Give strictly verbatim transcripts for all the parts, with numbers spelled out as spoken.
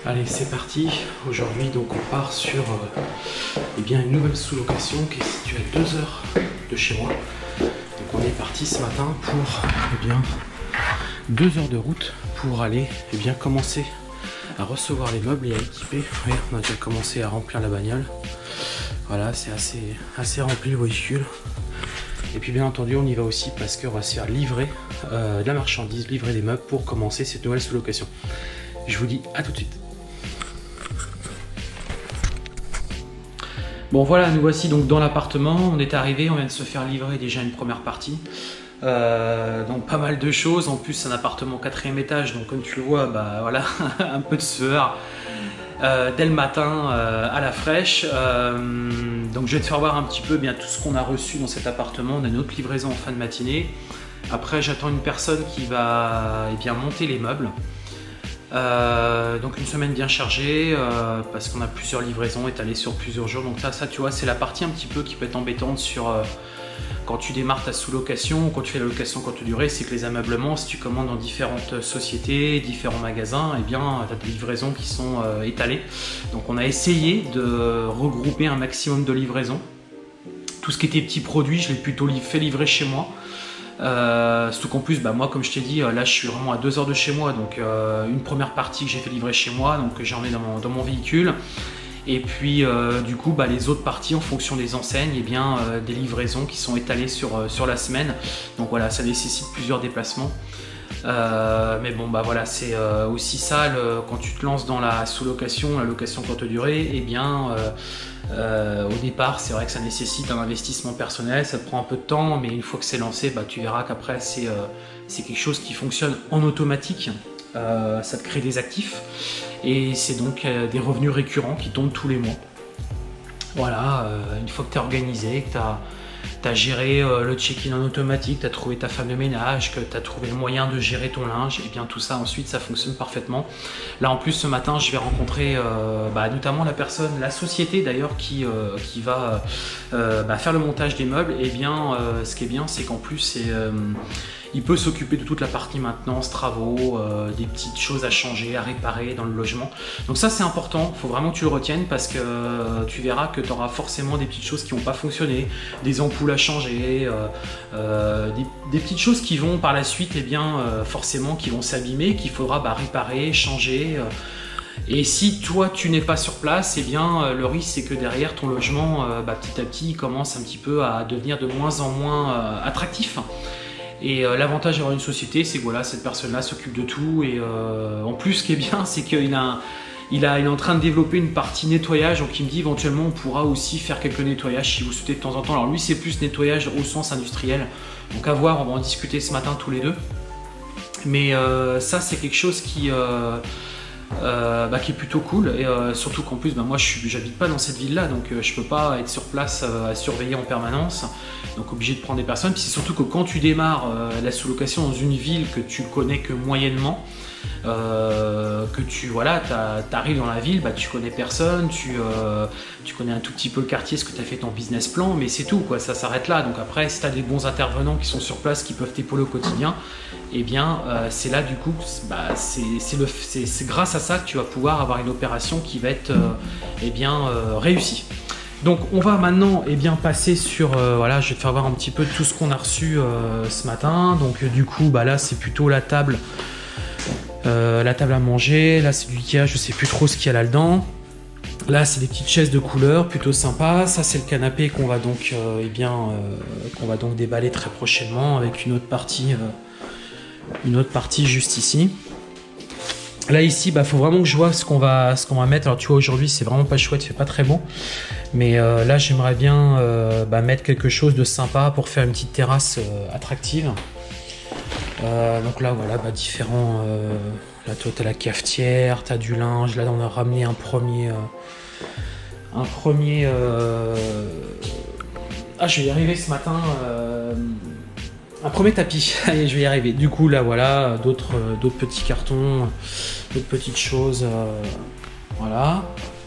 Allez, c'est parti. Aujourd'hui, donc, on part sur euh, eh bien, une nouvelle sous-location qui est située à deux heures de chez moi. Donc, on est parti ce matin pour eh bien, deux heures de route pour aller eh bien, commencer à recevoir les meubles et à équiper. Oui, on a déjà commencé à remplir la bagnole. Voilà, c'est assez, assez rempli le véhicule. Et puis, bien entendu, on y va aussi parce qu'on va se faire livrer euh, de la marchandise, livrer des meubles pour commencer cette nouvelle sous-location. Je vous dis à tout de suite. Bon voilà, nous voici donc dans l'appartement, on est arrivé, on vient de se faire livrer déjà une première partie. Euh, donc pas mal de choses, en plus c'est un appartement quatrième étage, donc comme tu le vois, bah voilà, un peu de sueur euh, dès le matin euh, à la fraîche. Euh, donc je vais te faire voir un petit peu bien tout ce qu'on a reçu dans cet appartement. On a une autre livraison en fin de matinée. Après j'attends une personne qui va eh bien, monter les meubles. Euh, donc une semaine bien chargée euh, parce qu'on a plusieurs livraisons étalées sur plusieurs jours. Donc ça, ça tu vois, c'est la partie un petit peu qui peut être embêtante sur euh, quand tu démarres ta sous-location ou quand tu fais la location courte durée, c'est que les ameublements, si tu commandes dans différentes sociétés, différents magasins, eh bien tu as des livraisons qui sont euh, étalées. Donc on a essayé de regrouper un maximum de livraisons. Tout ce qui était petits produits, je l'ai plutôt fait livrer chez moi. Euh, surtout qu'en plus, bah, moi comme je t'ai dit, là je suis vraiment à deux heures de chez moi, donc euh, une première partie que j'ai fait livrer chez moi, donc j'en ai dans mon, dans mon véhicule, et puis euh, du coup bah, les autres parties en fonction des enseignes, et eh bien euh, des livraisons qui sont étalées sur, euh, sur la semaine, donc voilà, ça nécessite plusieurs déplacements. Euh, mais bon bah voilà, c'est euh, aussi ça le, quand tu te lances dans la sous-location, la location courte durée, et eh bien euh, euh, au départ c'est vrai que ça nécessite un investissement personnel, ça te prend un peu de temps, mais une fois que c'est lancé, bah, tu verras qu'après c'est euh, c'est quelque chose qui fonctionne en automatique, euh, ça te crée des actifs et c'est donc euh, des revenus récurrents qui tombent tous les mois. Voilà, euh, une fois que tu es organisé, que tu as tu as géré euh, le check-in en automatique, tu as trouvé ta femme de ménage, que tu as trouvé le moyen de gérer ton linge, et bien tout ça ensuite ça fonctionne parfaitement. Là en plus ce matin je vais rencontrer euh, bah, notamment la personne, la société d'ailleurs qui, euh, qui va euh, bah, faire le montage des meubles. Et bien euh, ce qui est bien c'est qu'en plus c'est euh, il peut s'occuper de toute la partie maintenance, travaux, euh, des petites choses à changer, à réparer dans le logement. Donc ça c'est important, il faut vraiment que tu le retiennes parce que euh, tu verras que tu auras forcément des petites choses qui n'ont pas fonctionné, des ampoules à changer, euh, euh, des, des petites choses qui vont par la suite, eh bien, euh, forcément qui vont s'abîmer, qu'il faudra bah, réparer, changer. Euh, et si toi tu n'es pas sur place, eh bien euh, le risque c'est que derrière ton logement, euh, bah, petit à petit, il commence un petit peu à devenir de moins en moins euh, attractif. Et euh, l'avantage d'avoir une société, c'est que voilà, cette personne-là s'occupe de tout. Et euh, en plus, ce qui est bien, c'est qu'il a, il a, il est en train de développer une partie nettoyage. Donc, il me dit éventuellement, on pourra aussi faire quelques nettoyages si vous souhaitez de temps en temps. Alors, lui, c'est plus nettoyage au sens industriel. Donc, à voir, on va en discuter ce matin tous les deux. Mais euh, ça, c'est quelque chose qui, euh, euh, bah, qui est plutôt cool. Et euh, surtout qu'en plus, bah, moi, je n'habite pas dans cette ville-là. Donc, euh, je ne peux pas être sur place euh, à surveiller en permanence. Donc obligé de prendre des personnes. Puis c'est surtout que quand tu démarres euh, la sous-location dans une ville que tu connais que moyennement, euh, que tu voilà, arrives dans la ville, bah, tu connais personne, tu, euh, tu connais un tout petit peu le quartier, ce que tu as fait ton business plan, mais c'est tout, quoi, ça s'arrête là. Donc après, si tu as des bons intervenants qui sont sur place, qui peuvent t'épauler au quotidien, et eh bien euh, c'est là du coup, bah, c'est grâce à ça que tu vas pouvoir avoir une opération qui va être euh, eh bien, euh, réussie. Donc on va maintenant eh bien, passer sur, euh, voilà, je vais te faire voir un petit peu tout ce qu'on a reçu euh, ce matin. Donc euh, du coup, bah, là c'est plutôt la table, euh, la table à manger. Là c'est du Ikea, je sais plus trop ce qu'il y a là-dedans. Là c'est des petites chaises de couleur, plutôt sympa. Ça c'est le canapé qu'on va donc, euh, eh bien, euh, qu'on va donc déballer très prochainement avec une autre partie, euh, une autre partie juste ici. Là ici, bah faut vraiment que je vois ce qu'on va, ce qu'on va mettre. Alors tu vois aujourd'hui c'est vraiment pas chouette, il fait pas très bon. Mais euh, là j'aimerais bien euh, bah, mettre quelque chose de sympa pour faire une petite terrasse euh, attractive. Euh, donc là voilà, bah, différents. Euh, là toi t'as la cafetière, t'as du linge. Là on a ramené un premier, euh, un premier. Euh... Ah je vais y arriver ce matin. Euh... Un premier tapis, allez je vais y arriver. Du coup là voilà, d'autres euh, d'autres petits cartons, d'autres petites choses, euh, voilà.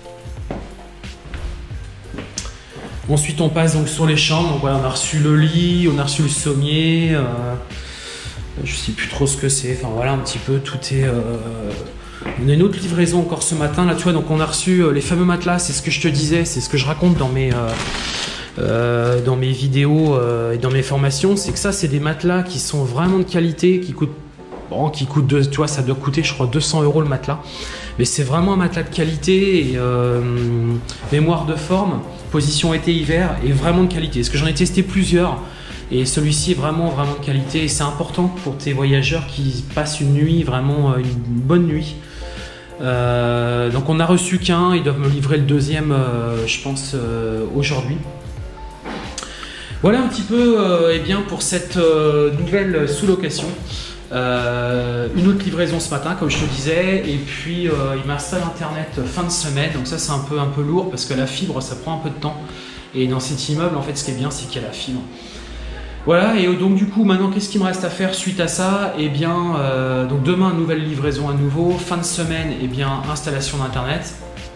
Ensuite on passe donc sur les chambres, donc voilà on a reçu le lit, on a reçu le sommier, euh, je sais plus trop ce que c'est, enfin voilà un petit peu, tout est, euh, On a une autre livraison encore ce matin, là tu vois, donc on a reçu euh, les fameux matelas, c'est ce que je te disais, c'est ce que je raconte dans mes, euh, euh, dans mes vidéos euh, et dans mes formations, c'est que ça c'est des matelas qui sont vraiment de qualité, qui coûtent, bon, qui coûtent deux, tu vois, ça doit coûter je crois deux cents euros le matelas, mais c'est vraiment un matelas de qualité, et euh, mémoire de forme, position été-hiver, et vraiment de qualité, parce que j'en ai testé plusieurs. Et celui-ci est vraiment vraiment de qualité et c'est important pour tes voyageurs qui passent une nuit, vraiment une bonne nuit. Euh, donc on a reçu qu'un, ils doivent me livrer le deuxième euh, je pense euh, aujourd'hui. Voilà un petit peu euh, eh bien, pour cette euh, nouvelle sous-location. Euh, une autre livraison ce matin comme je te disais, et puis euh, il m'installe internet fin de semaine, donc ça c'est un peu, un peu lourd parce que la fibre ça prend un peu de temps, et dans cet immeuble en fait ce qui est bien c'est qu'il y a la fibre. Voilà, et donc du coup maintenant qu'est-ce qu'il me reste à faire suite à ça? Eh bien euh, donc demain nouvelle livraison à nouveau, fin de semaine eh bien installation d'internet.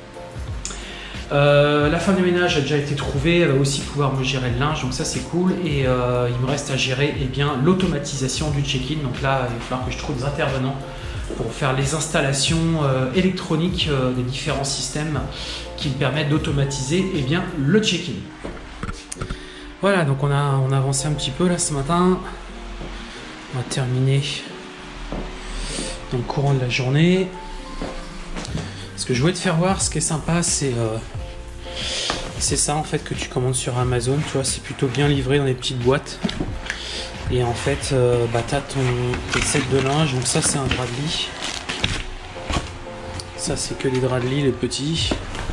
Euh, la femme de ménage a déjà été trouvée, elle va aussi pouvoir me gérer le linge, donc ça c'est cool, et euh, il me reste à gérer eh bien l'automatisation du check-in, donc là il va falloir que je trouve des intervenants pour faire les installations euh, électroniques euh, des différents systèmes qui me permettent d'automatiser eh bien le check-in. Voilà, donc on a, on a avancé un petit peu là ce matin. On va terminer dans le courant de la journée. Ce que je voulais te faire voir, ce qui est sympa, c'est euh, c'est ça en fait que tu commandes sur Amazon. Tu vois, c'est plutôt bien livré dans des petites boîtes. Et en fait, euh, bah, tu as ton tes sets de linge. Donc ça, c'est un drap de lit. Ça, c'est que des draps de lit, les petits.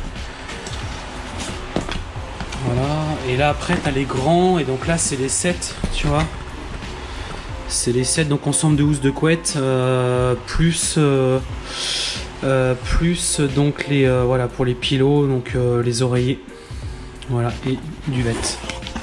Voilà, et là après tu as les grands, et donc là c'est les sets, tu vois. C'est les sets, donc ensemble de housses de couette, euh, plus, euh, euh, plus donc les, euh, voilà, pour les pilots, donc euh, les oreillers, voilà, et duvettes.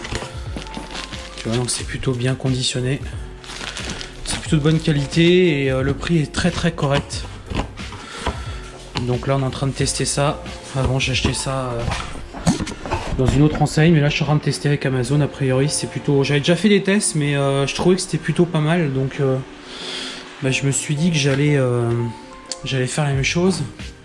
Tu vois, donc c'est plutôt bien conditionné. C'est plutôt de bonne qualité, et euh, le prix est très très correct. Donc là on est en train de tester ça. Avant j'ai acheté ça... Euh, dans une autre enseigne, mais là je suis en train de tester avec Amazon. A priori c'est plutôt, j'avais déjà fait des tests, mais euh, je trouvais que c'était plutôt pas mal, donc euh, bah, je me suis dit que j'allais euh, j'allais faire la même chose.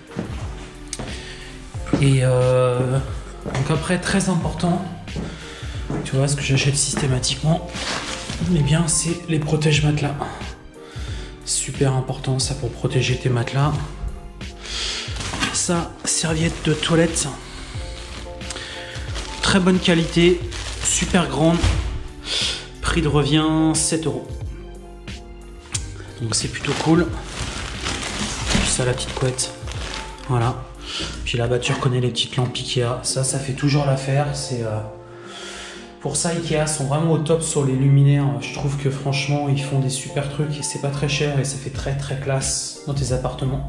Et euh, donc après, très important, tu vois, ce que j'achète systématiquement, mais eh bien c'est les protège matelas. Super important ça pour protéger tes matelas. Ça, serviette de toilette. Très bonne qualité, super grande, prix de revient sept euros. Donc c'est plutôt cool. Puis ça, la petite couette, voilà. Puis là-bas tu reconnais les petites lampes Ikea, ça ça fait toujours l'affaire. C'est euh... pour ça Ikea sont vraiment au top sur les luminaires. Je trouve que franchement ils font des super trucs et c'est pas très cher et ça fait très très classe dans tes appartements.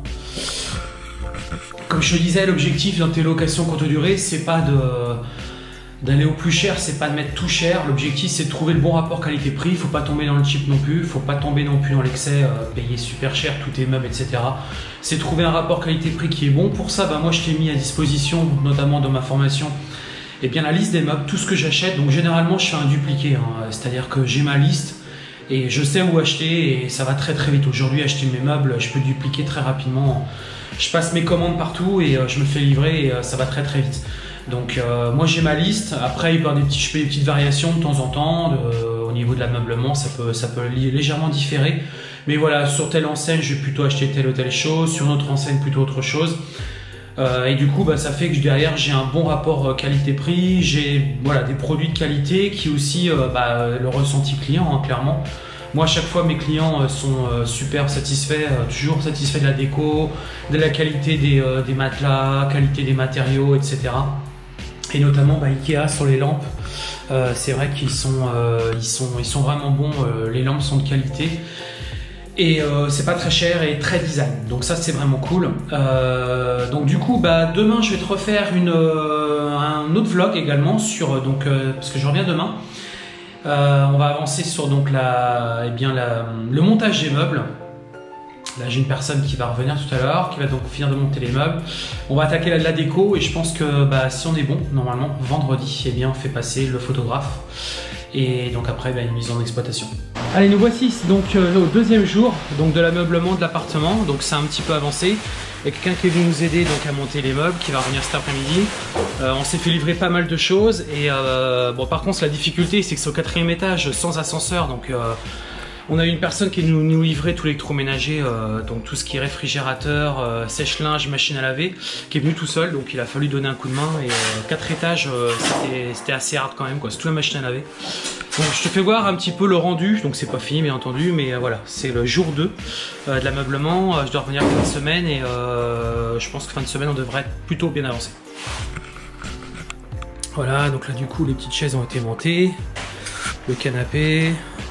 Comme je te disais, l'objectif dans tes locations courte durée, c'est pas de d'aller au plus cher, c'est pas de mettre tout cher. L'objectif c'est de trouver le bon rapport qualité-prix. Il faut pas tomber dans le cheap non plus, il faut pas tomber non plus dans l'excès, euh, payer super cher tous tes meubles, et cetera. C'est trouver un rapport qualité-prix qui est bon. Pour ça, bah, moi je t'ai mis à disposition, notamment dans ma formation, et eh bien la liste des meubles, tout ce que j'achète. Donc généralement je fais un dupliqué, hein. C'est-à-dire que j'ai ma liste et je sais où acheter et ça va très très vite. Aujourd'hui, acheter mes meubles, je peux dupliquer très rapidement. Je passe mes commandes partout et euh, je me fais livrer et euh, ça va très très vite. Donc euh, moi j'ai ma liste. Après il peut y avoir des petits, je fais des petites variations de temps en temps de, euh, au niveau de l'ameublement, ça peut, ça peut légèrement différer. Mais voilà, sur telle enseigne je vais plutôt acheter telle ou telle chose, sur une autre enseigne plutôt autre chose. Euh, et du coup bah, ça fait que derrière j'ai un bon rapport qualité-prix, j'ai voilà, des produits de qualité qui aussi euh, bah, le ressenti client, hein, clairement. Moi à chaque fois mes clients sont euh, super satisfaits, euh, toujours satisfaits de la déco, de la qualité des, euh, des matelas, qualité des matériaux, et cetera. Et notamment bah, Ikea sur les lampes, euh, c'est vrai qu'ils sont, euh, ils sont, ils sont vraiment bons, euh, les lampes sont de qualité. Et euh, c'est pas très cher et très design, donc ça c'est vraiment cool. Euh, donc du coup bah, demain je vais te refaire une, euh, un autre vlog également sur, donc, euh, parce que je reviens demain. Euh, on va avancer sur donc, la, eh bien, la, le montage des meubles. Là j'ai une personne qui va revenir tout à l'heure, qui va donc finir de monter les meubles. On va attaquer la, la déco et je pense que bah, si on est bon, normalement vendredi, eh bien, on fait passer le photographe. Et donc après bah, une mise en exploitation. Allez, nous voici donc euh, au deuxième jour donc de l'ameublement de l'appartement. Donc c'est un petit peu avancé. Il y a quelqu'un qui est venu nous aider donc à monter les meubles, qui va revenir cet après-midi. Euh, on s'est fait livrer pas mal de choses et euh, bon, par contre la difficulté c'est que c'est au quatrième étage sans ascenseur, donc euh, on a eu une personne qui nous, nous livrait tout l'électroménager, euh, donc tout ce qui est réfrigérateur, euh, sèche-linge, machine à laver, qui est venu tout seul, donc il a fallu donner un coup de main. Et euh, quatre étages, euh, c'était assez hard quand même, quoi. C'est toute la machine à laver. Donc je te fais voir un petit peu le rendu, donc c'est pas fini bien entendu, mais euh, voilà, c'est le jour deux euh, de l'ameublement. Euh, je dois revenir fin de semaine et euh, je pense que fin de semaine on devrait être plutôt bien avancé. Voilà, donc là du coup les petites chaises ont été montées, le canapé.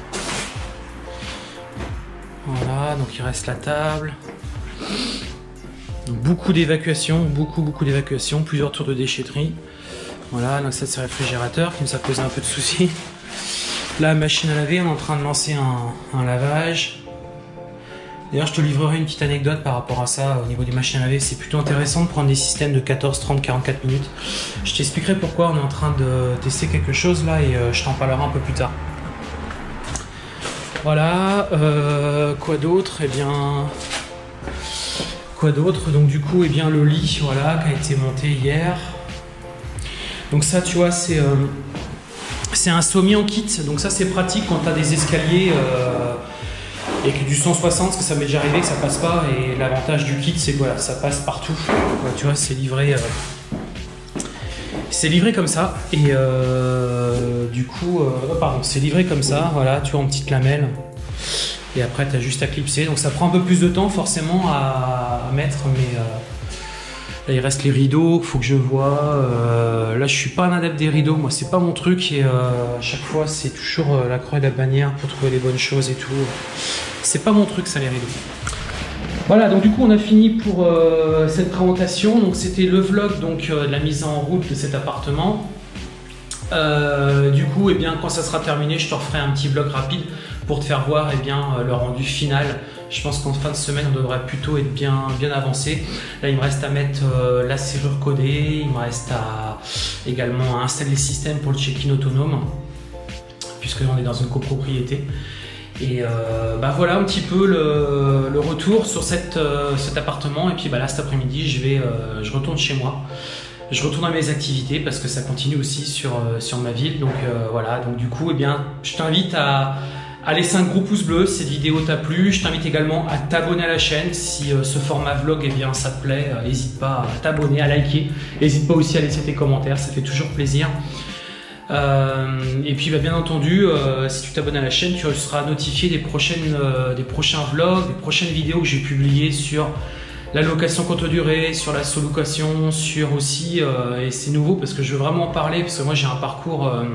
Voilà, donc il reste la table. Donc, beaucoup d'évacuations, beaucoup beaucoup d'évacuations, plusieurs tours de déchetterie. Voilà, donc ça c'est le réfrigérateur qui nous a posé un peu de soucis. La machine à laver, on est en train de lancer un, un lavage. D'ailleurs, je te livrerai une petite anecdote par rapport à ça au niveau des machines à laver. C'est plutôt intéressant de prendre des systèmes de quatorze, trente, quarante-quatre minutes. Je t'expliquerai pourquoi on est en train de tester quelque chose là et euh, je t'en parlerai un peu plus tard. Voilà, euh, quoi d'autre? Eh bien, quoi d'autre? Donc du coup, eh bien le lit, voilà, qui a été monté hier. Donc ça, tu vois, c'est euh, c'est un sommier en kit. Donc ça, c'est pratique quand tu as des escaliers euh, et que du cent soixante, parce que ça m'est déjà arrivé que ça passe pas. Et l'avantage du kit, c'est que voilà, ça passe partout. Voilà, tu vois, c'est livré. Euh, C'est livré comme ça et euh, du coup, euh, pardon, c'est livré comme ça, voilà, tu vois, en petite lamelle. Et après, tu as juste à clipser. Donc ça prend un peu plus de temps forcément à, à mettre, mais euh, là il reste les rideaux, faut que je vois. Euh, là, je suis pas un adepte des rideaux, moi, c'est pas mon truc et euh, à chaque fois, c'est toujours euh, la croix et la bannière pour trouver les bonnes choses et tout. C'est pas mon truc, ça, les rideaux. Voilà, donc du coup on a fini pour euh, cette présentation. Donc c'était le vlog donc euh, de la mise en route de cet appartement. Euh, du coup, eh bien, quand ça sera terminé, je te referai un petit vlog rapide pour te faire voir eh bien, euh, le rendu final. Je pense qu'en fin de semaine, on devrait plutôt être bien, bien avancé. Là, il me reste à mettre euh, la serrure codée, il me reste à également à installer le système pour le check-in autonome, puisque on est dans une copropriété. Et euh, bah voilà un petit peu le, le retour sur cette, euh, cet appartement. Et puis bah là cet après-midi je vais euh, je retourne chez moi, je retourne à mes activités parce que ça continue aussi sur, euh, sur ma ville. Donc euh, voilà, donc du coup eh bien, je t'invite à, à laisser un gros pouce bleu si cette vidéo t'a plu. Je t'invite également à t'abonner à la chaîne si euh, ce format vlog eh bien, ça te plaît. N'hésite pas à t'abonner, à liker. N'hésite pas aussi à laisser tes commentaires, ça fait toujours plaisir. Euh, et puis bah, bien entendu euh, si tu t'abonnes à la chaîne tu seras notifié des, prochaines, euh, des prochains vlogs, des prochaines vidéos que j'ai publiées sur la location courte durée, sur la sous-location, sur aussi, euh, et c'est nouveau parce que je veux vraiment en parler parce que moi j'ai un parcours, euh,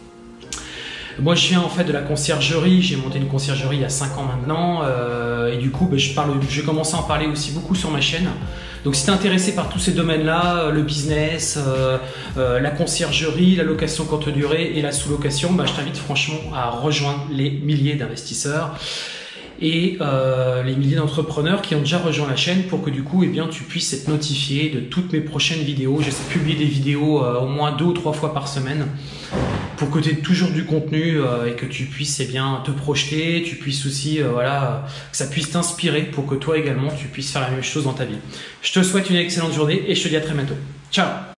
moi je viens en fait de la conciergerie, j'ai monté une conciergerie il y a cinq ans maintenant euh, et du coup bah, je, parle, je vais commencer à en parler aussi beaucoup sur ma chaîne. Donc si tu es intéressé par tous ces domaines-là, le business, euh, euh, la conciergerie, la location courte durée et la sous-location, bah, je t'invite franchement à rejoindre les milliers d'investisseurs et euh, les milliers d'entrepreneurs qui ont déjà rejoint la chaîne pour que du coup eh bien, tu puisses être notifié de toutes mes prochaines vidéos. J'essaie de publier des vidéos euh, au moins deux ou trois fois par semaine pour que tu aies toujours du contenu euh, et que tu puisses eh bien, te projeter, tu puisses aussi, euh, voilà, que ça puisse t'inspirer pour que toi également tu puisses faire la même chose dans ta vie. Je te souhaite une excellente journée et je te dis à très bientôt. Ciao!